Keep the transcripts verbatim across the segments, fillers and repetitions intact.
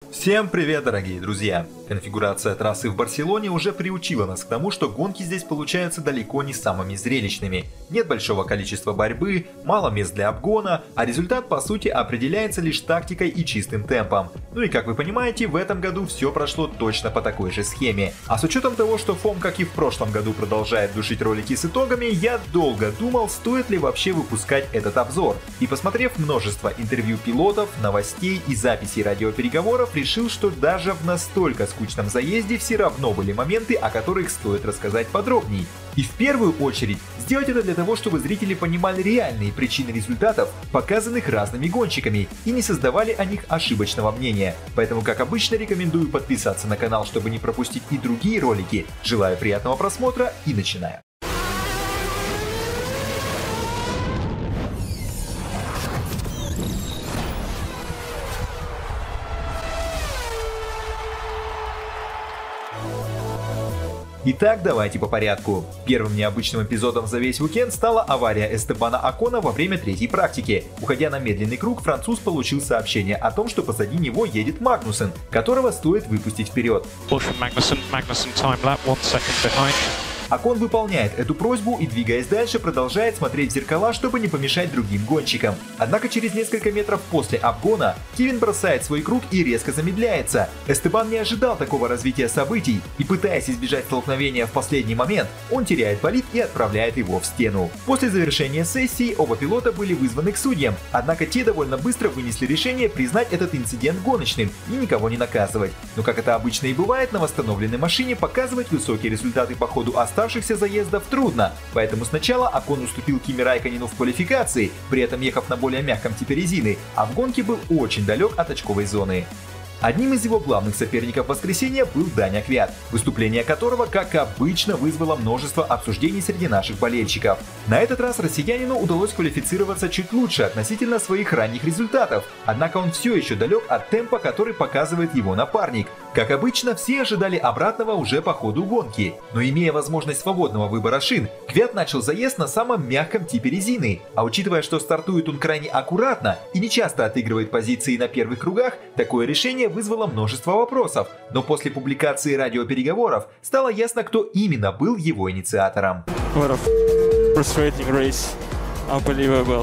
Всем привет, дорогие друзья! Конфигурация трассы в Барселоне уже приучила нас к тому, что гонки здесь получаются далеко не самыми зрелищными. Нет большого количества борьбы, мало мест для обгона, а результат по сути определяется лишь тактикой и чистым темпом. Ну и как вы понимаете, в этом году все прошло точно по такой же схеме. А с учетом того, что ФОМ, как и в прошлом году, продолжает душить ролики с итогами, я долго думал, стоит ли вообще выпускать этот обзор. И посмотрев множество интервью пилотов, новостей и записей радиопереговоров, решил, что даже в настолько скучном заезде все равно были моменты, о которых стоит рассказать подробней. И в первую очередь сделать это для того, чтобы зрители понимали реальные причины результатов, показанных разными гонщиками, и не создавали о них ошибочного мнения. Поэтому, как обычно, рекомендую подписаться на канал, чтобы не пропустить и другие ролики. Желаю приятного просмотра и начинаем. Итак, давайте по порядку. Первым необычным эпизодом за весь уикенд стала авария Эстебана Окона во время третьей практики. Уходя на медленный круг, француз получил сообщение о том, что позади него едет Магнусен, которого стоит выпустить вперед. Окон выполняет эту просьбу и, двигаясь дальше, продолжает смотреть в зеркала, чтобы не помешать другим гонщикам. Однако через несколько метров после обгона Кевин бросает свой круг и резко замедляется. Эстебан не ожидал такого развития событий и, пытаясь избежать столкновения в последний момент, он теряет болид и отправляет его в стену. После завершения сессии оба пилота были вызваны к судьям, однако те довольно быстро вынесли решение признать этот инцидент гоночным и никого не наказывать. Но, как это обычно и бывает, на восстановленной машине показывать высокие результаты по ходу оставшихся оставшихся заездов трудно, поэтому сначала Окон уступил Кими Райконену в квалификации, при этом ехав на более мягком типе резины, а в гонке был очень далек от очковой зоны. Одним из его главных соперников в воскресенье был Даня Квят, выступление которого, как обычно, вызвало множество обсуждений среди наших болельщиков. На этот раз россиянину удалось квалифицироваться чуть лучше относительно своих ранних результатов, однако он все еще далек от темпа, который показывает его напарник. Как обычно, все ожидали обратного уже по ходу гонки, но имея возможность свободного выбора шин, Квят начал заезд на самом мягком типе резины, а учитывая, что стартует он крайне аккуратно и не часто отыгрывает позиции на первых кругах, такое решение вызвало множество вопросов, но после публикации радиопереговоров стало ясно, кто именно был его инициатором. What a frustrating race. Unbelievable.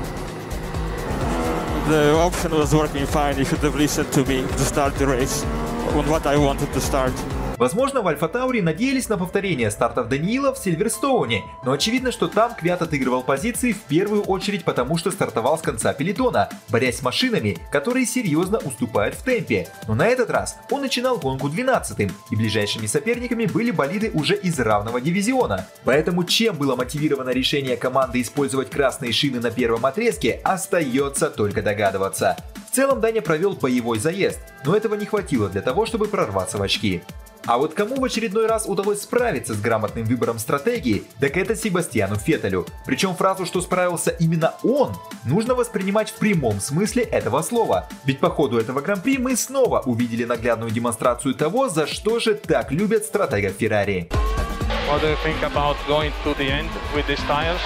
The option was working fine. You should have listened to me to start the race on what I wanted to start. Возможно, в Альфа Таури надеялись на повторение стартов Даниила в Сильверстоуне, но очевидно, что там Квят отыгрывал позиции в первую очередь потому, что стартовал с конца пелотона, борясь с машинами, которые серьезно уступают в темпе. Но на этот раз он начинал гонку двенадцатым, и ближайшими соперниками были болиды уже из равного дивизиона. Поэтому чем было мотивировано решение команды использовать красные шины на первом отрезке, остается только догадываться. В целом Даня провел боевой заезд, но этого не хватило для того, чтобы прорваться в очки. А вот кому в очередной раз удалось справиться с грамотным выбором стратегии, так это Себастьяну Феттелю. Причем фразу, что справился именно он, нужно воспринимать в прямом смысле этого слова. Ведь по ходу этого гран-при мы снова увидели наглядную демонстрацию того, за что же так любят стратегов Феррари. What do you think about going to the end with these tires?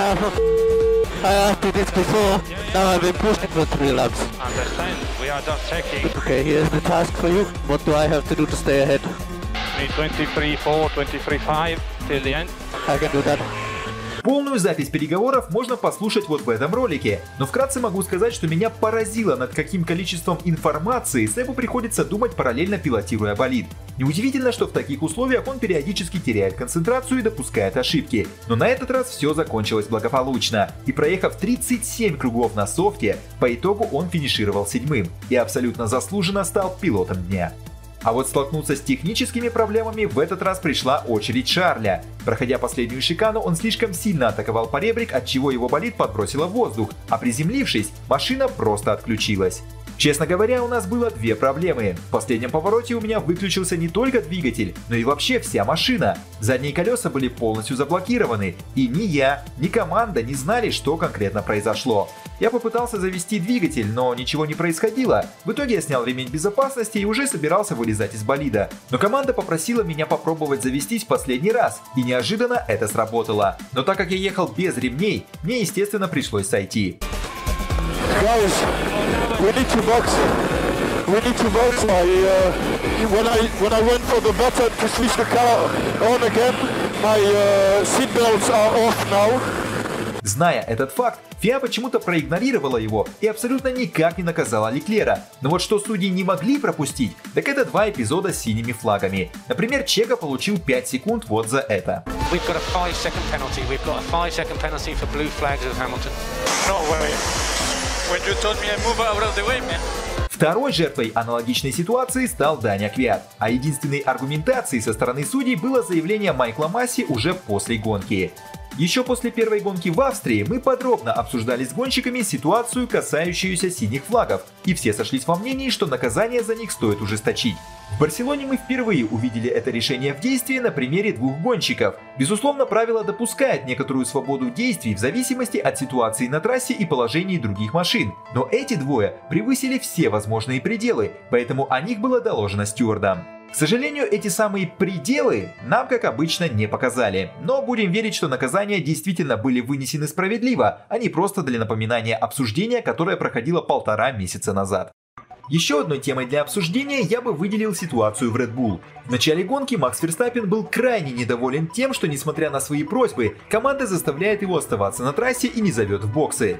I have to this before. Now I've been pushing for three laps. Understand, we are just checking. Okay, here's the task for you. What do I have to do to stay ahead? twenty-three four, twenty-three five till the end. I can do that. Полную запись переговоров можно послушать вот в этом ролике, но вкратце могу сказать, что меня поразило, над каким количеством информации Себу приходится думать, параллельно пилотируя болид. Неудивительно, что в таких условиях он периодически теряет концентрацию и допускает ошибки, но на этот раз все закончилось благополучно, и проехав тридцать семь кругов на софте, по итогу он финишировал седьмым и абсолютно заслуженно стал пилотом дня. А вот столкнуться с техническими проблемами в этот раз пришла очередь Шарля. Проходя последнюю шикану, он слишком сильно атаковал поребрик, отчего его болид подбросило в воздух, а приземлившись, машина просто отключилась. Честно говоря, у нас было две проблемы. В последнем повороте у меня выключился не только двигатель, но и вообще вся машина. Задние колеса были полностью заблокированы, и ни я, ни команда не знали, что конкретно произошло. Я попытался завести двигатель, но ничего не происходило. В итоге я снял ремень безопасности и уже собирался вылезать из болида. Но команда попросила меня попробовать завестись в последний раз, и неожиданно это сработало. Но так как я ехал без ремней, мне, естественно, пришлось сойти. Guys, we need to box. we need to vote. I, uh, when I when I went for the button to switch the car on again, my uh, seatbelts are off now. Зная этот факт, эф ай эй почему-то проигнорировала его и абсолютно никак не наказала Леклера. Но вот что судьи не могли пропустить, так это два эпизода с синими флагами. Например, Чеко получил пять секунд вот за это. Второй жертвой аналогичной ситуации стал Даня Квят, а единственной аргументацией со стороны судей было заявление Майкла Масси уже после гонки. Еще после первой гонки в Австрии мы подробно обсуждали с гонщиками ситуацию, касающуюся синих флагов, и все сошлись во мнении, что наказание за них стоит ужесточить. В Барселоне мы впервые увидели это решение в действии на примере двух гонщиков. Безусловно, правило допускает некоторую свободу действий в зависимости от ситуации на трассе и положений других машин, но эти двое превысили все возможные пределы, поэтому о них было доложено стюардам. К сожалению, эти самые пределы нам, как обычно, не показали. Но будем верить, что наказания действительно были вынесены справедливо, а не просто для напоминания обсуждения, которое проходило полтора месяца назад. Еще одной темой для обсуждения я бы выделил ситуацию в Red Bull. В начале гонки Макс Ферстаппен был крайне недоволен тем, что, несмотря на свои просьбы, команда заставляет его оставаться на трассе и не зовет в боксы.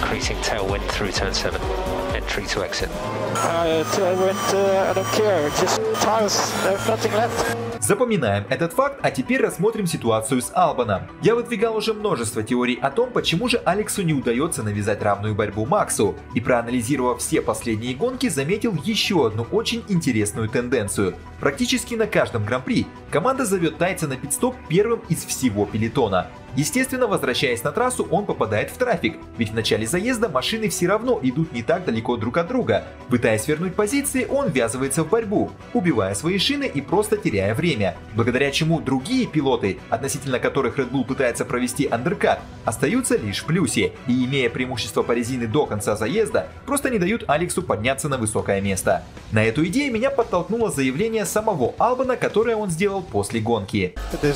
Запоминаем этот факт, а теперь рассмотрим ситуацию с Албоном. Я выдвигал уже множество теорий о том, почему же Алексу не удается навязать равную борьбу Максу, и проанализировав все последние гонки, заметил еще одну очень интересную тенденцию. Практически на каждом гран-при команда зовет тайца на пит-стоп первым из всего пелотона. Естественно, возвращаясь на трассу, он попадает в трафик, ведь в начале заезда машины все равно идут не так далеко друг от друга. Пытаясь вернуть позиции, он ввязывается в борьбу, убивая свои шины и просто теряя время, благодаря чему другие пилоты, относительно которых Red Bull пытается провести андеркат, остаются лишь в плюсе и, имея преимущество по резине до конца заезда, просто не дают Алексу подняться на высокое место. На эту идею меня подтолкнуло заявление самого Албона, которое он сделал после гонки.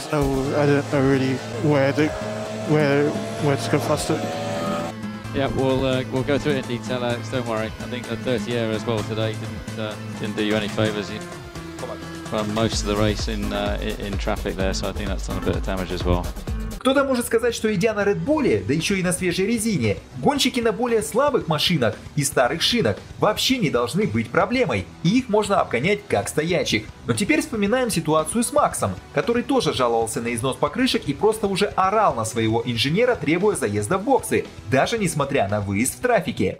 Where, where to go faster? Yeah, we'll uh, we'll go through it in detail, Alex. Don't worry. I think the thirty air as well today didn't uh, didn't do you any favours. You run most of the race in uh, in traffic there, so I think that's done a bit of damage as well. Кто-то может сказать, что идя на Red Bull, да еще и на свежей резине, гонщики на более слабых машинах и старых шинах вообще не должны быть проблемой, и их можно обгонять как стоячих. Но теперь вспоминаем ситуацию с Максом, который тоже жаловался на износ покрышек и просто уже орал на своего инженера, требуя заезда в боксы, даже несмотря на выезд в трафике.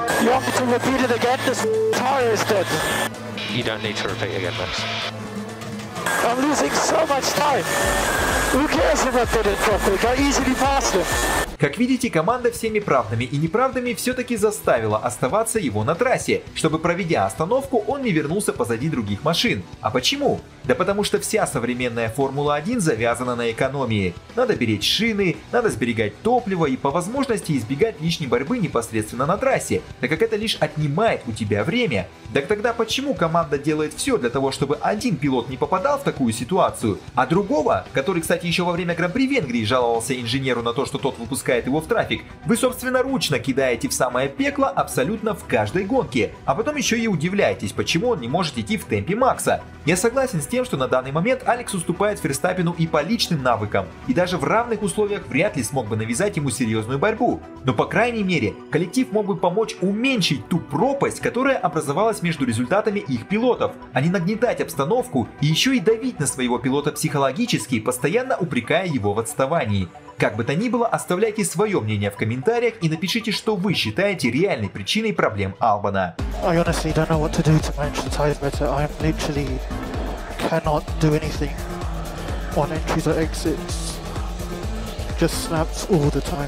I'm losing so much time. Who cares if I did it properly? I easily passed him. Как видите, команда всеми правдами и неправдами все-таки заставила оставаться его на трассе, чтобы, проведя остановку, он не вернулся позади других машин. А почему? Да потому что вся современная Формула один завязана на экономии. Надо беречь шины, надо сберегать топливо и по возможности избегать лишней борьбы непосредственно на трассе, так как это лишь отнимает у тебя время. Так тогда почему команда делает все для того, чтобы один пилот не попадал в такую ситуацию, а другого, который, кстати, еще во время Гран-при Венгрии жаловался инженеру на то, что тот выпускает его в трафик, вы собственноручно кидаете в самое пекло абсолютно в каждой гонке, а потом еще и удивляетесь, почему он не может идти в темпе Макса. Я согласен с тем, что на данный момент Алекс уступает Ферстаппену и по личным навыкам, и даже в равных условиях вряд ли смог бы навязать ему серьезную борьбу. Но по крайней мере, коллектив мог бы помочь уменьшить ту пропасть, которая образовалась между результатами их пилотов, а не нагнетать обстановку и еще и давить на своего пилота психологически, постоянно упрекая его в отставании. Как бы то ни было, оставляйте свое мнение в комментариях и напишите, что вы считаете реальной причиной проблем Албона. I honestly don't know what to do to manage the tyres better. I literally cannot do anything on entries or exits. Just snaps all the time.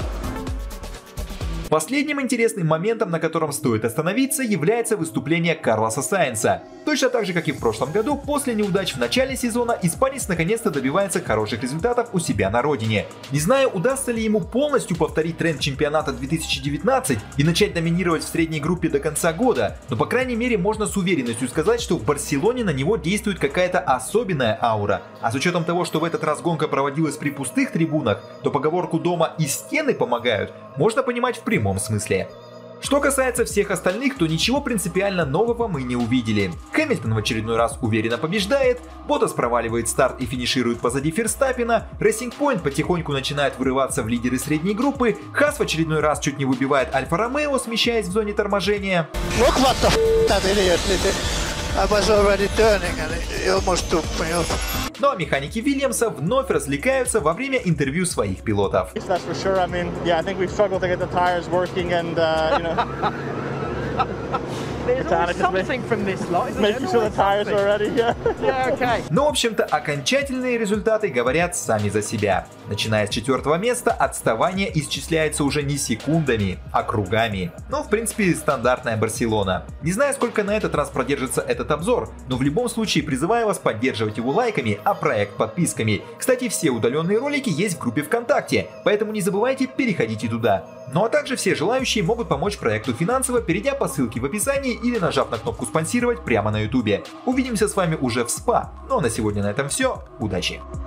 Последним интересным моментом, на котором стоит остановиться, является выступление Карлоса Сайнса. Точно так же, как и в прошлом году, после неудач в начале сезона, испанец наконец-то добивается хороших результатов у себя на родине. Не знаю, удастся ли ему полностью повторить тренд чемпионата две тысячи девятнадцать и начать доминировать в средней группе до конца года, но по крайней мере можно с уверенностью сказать, что в Барселоне на него действует какая-то особенная аура. А с учетом того, что в этот раз гонка проводилась при пустых трибунах, то поговорку «дома и стены помогают» можно понимать в прямом смысле. Что касается всех остальных, то ничего принципиально нового мы не увидели. Хэмилтон в очередной раз уверенно побеждает, Ботас проваливает старт и финиширует позади Ферстаппена, Racing Point потихоньку начинает вырываться в лидеры средней группы, Хаас в очередной раз чуть не выбивает Альфа Ромео, смещаясь в зоне торможения. Look what the f that idiot did. I was already turning and it almost took me off. Ну а механики Вильямса вновь развлекаются во время интервью своих пилотов. That's for sure. I mean, yeah, I think we've struggled to get the tires working and, uh, you know. There's always something from this lot, isn't Making sure the tires are ready, yeah. Yeah, okay. Но, в общем-то, окончательные результаты говорят сами за себя. Начиная с четвертого места, отставание исчисляется уже не секундами, а кругами. Ну, в принципе, стандартная Барселона. Не знаю, сколько на этот раз продержится этот обзор, но в любом случае призываю вас поддерживать его лайками, а проект подписками. Кстати, все удаленные ролики есть в группе ВКонтакте, поэтому не забывайте, переходите туда. Ну а также все желающие могут помочь проекту финансово, перейдя по ссылке в описании или нажав на кнопку «Спонсировать» прямо на ютубе. Увидимся с вами уже в СПА. Ну а на сегодня на этом все. Удачи!